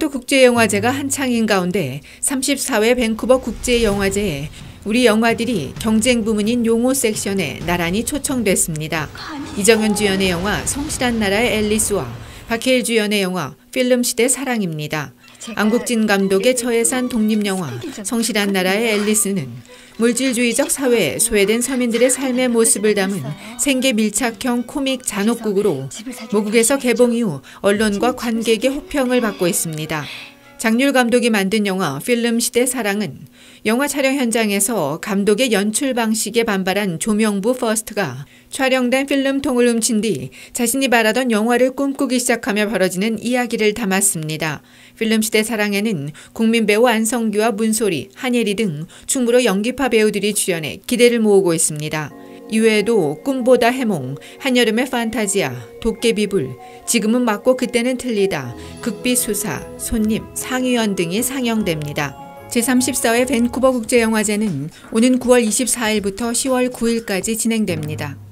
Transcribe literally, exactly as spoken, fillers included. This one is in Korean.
국제영화제가 한창인 가운데 삼십사 회 밴쿠버 국제영화제에 우리 영화들이 경쟁 부문인 용호 섹션에 나란히 초청됐습니다. 이정현 주연의 영화 성실한 나라의 앨리스와 박해일 주연의 영화 필름시대 사랑입니다. 안국진 감독의 저예산 독립영화 성실한 나라의 앨리스는 물질주의적 사회에 소외된 서민들의 삶의 모습을 담은 생계 밀착형 코믹 잔혹극으로 모국에서 개봉 이후 언론과 관객의 호평을 받고 있습니다. 장률 감독이 만든 영화 필름시대 사랑은 영화 촬영 현장에서 감독의 연출 방식에 반발한 조명부 퍼스트가 촬영된 필름통을 훔친 뒤 자신이 바라던 영화를 꿈꾸기 시작하며 벌어지는 이야기를 담았습니다. 필름시대 사랑에는 국민 배우 안성규와 문소리, 한예리 등 충무로 연기파 배우들이 출연해 기대를 모으고 있습니다. 이외에도 꿈보다 해몽, 한여름의 판타지아, 도깨비불, 지금은 맞고 그때는 틀리다, 극비수사, 손님, 상위원 등이 상영됩니다. 제삼십사 회 밴쿠버 국제영화제는 오는 구월 이십사 일부터 시월 구 일까지 진행됩니다.